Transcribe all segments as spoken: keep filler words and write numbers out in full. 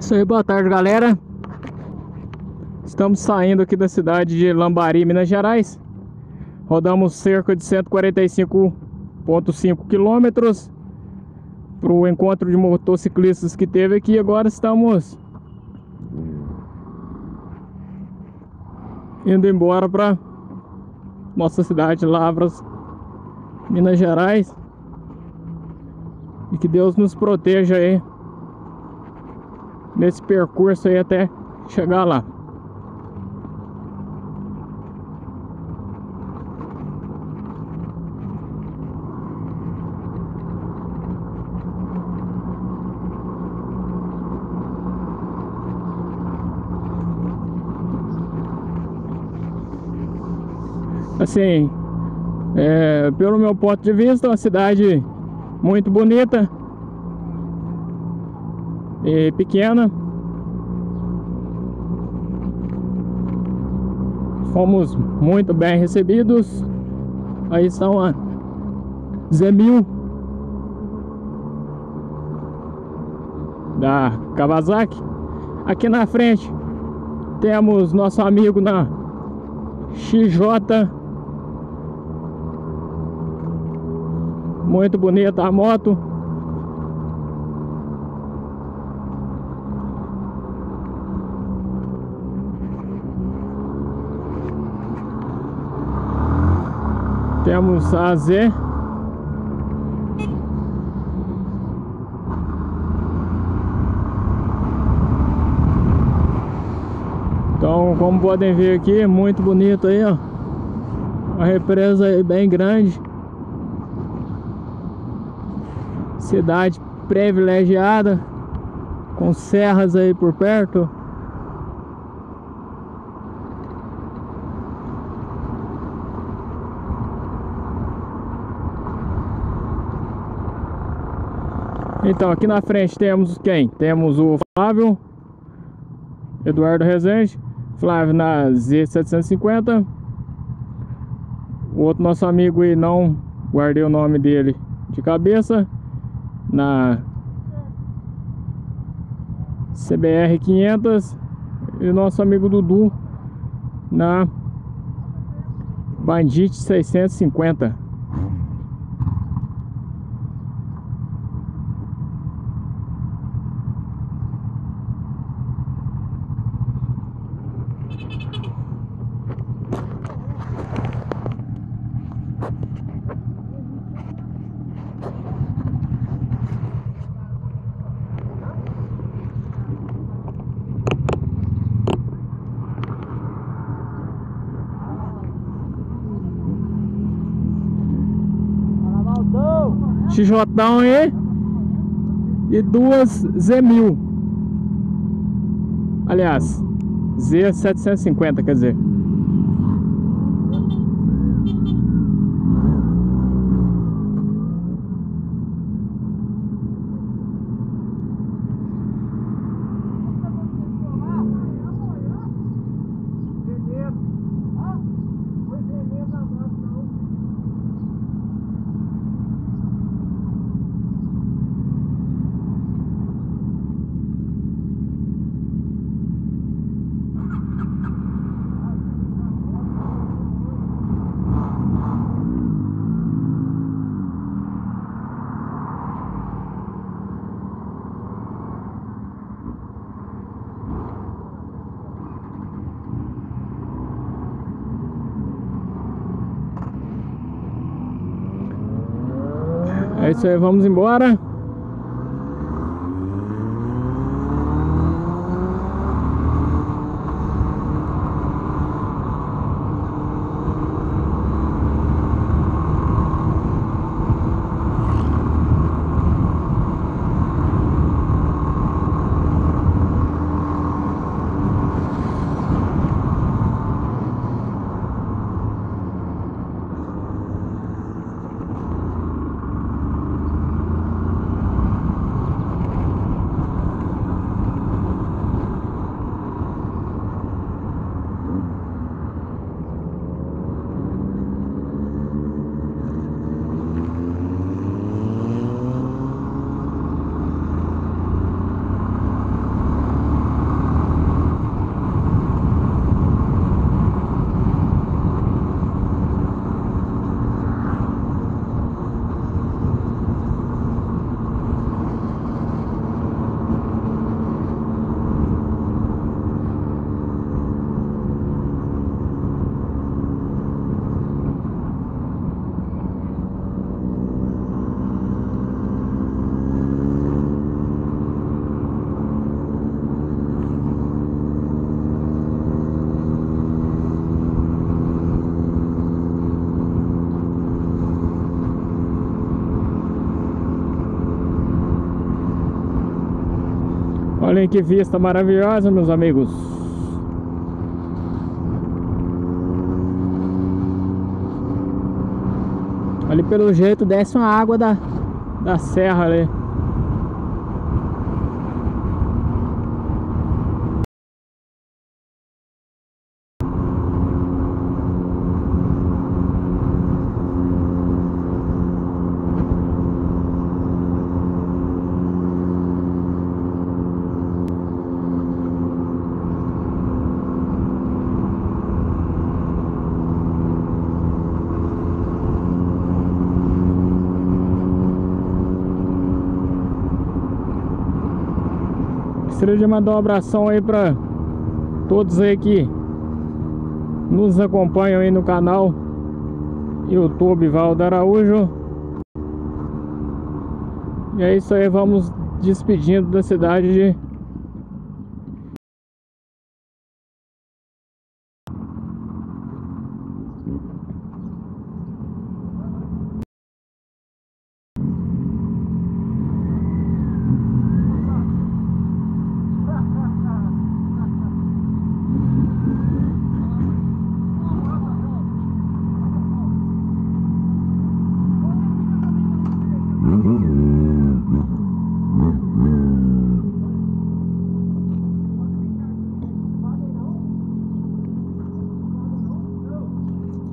Isso aí, boa tarde, galera. Estamos saindo aqui da cidade de Lambari, Minas Gerais. Rodamos cerca de cento e quarenta e cinco vírgula cinco quilômetros para o encontro de motociclistas que teve aqui. Agora estamos indo embora para nossa cidade, Lavras, Minas Gerais. E que Deus nos proteja aí nesse percurso aí até chegar lá. Assim, é, pelo meu ponto de vista, uma cidade muito bonita e pequena. Fomos muito bem recebidos. Aí estão a Zemil da Kawasaki. Aqui na frente temos nosso amigo na X J. Muito bonita a moto. Temos a Z. Então, como podem ver aqui, muito bonito aí, ó. Uma represa aí bem grande. Cidade privilegiada, com serras aí por perto. Então, aqui na frente temos quem? Temos o Flávio Eduardo Rezende, Flávio na Z setecentos e cinquenta. O outro nosso amigo aí, não guardei o nome dele de cabeça, na C B R quinhentos. E o nosso amigo Dudu na Bandit seiscentos e cinquenta. X J aí e duas Zemil. Aliás, Z setecentos e cinquenta, quer dizer. É isso aí, vamos embora. Olhem que vista maravilhosa, meus amigos. Ali pelo jeito desce uma água da, da serra ali. Gostaria de mandar um abração aí pra todos aí que nos acompanham aí no canal YouTube Valdo Araújo. E é isso aí, vamos despedindo da cidade de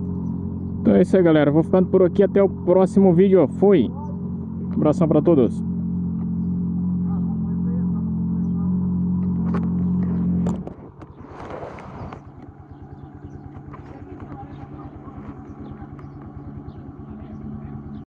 Então é isso aí, galera. Vou ficando por aqui. Até o próximo vídeo. Fui. Um abração para todos.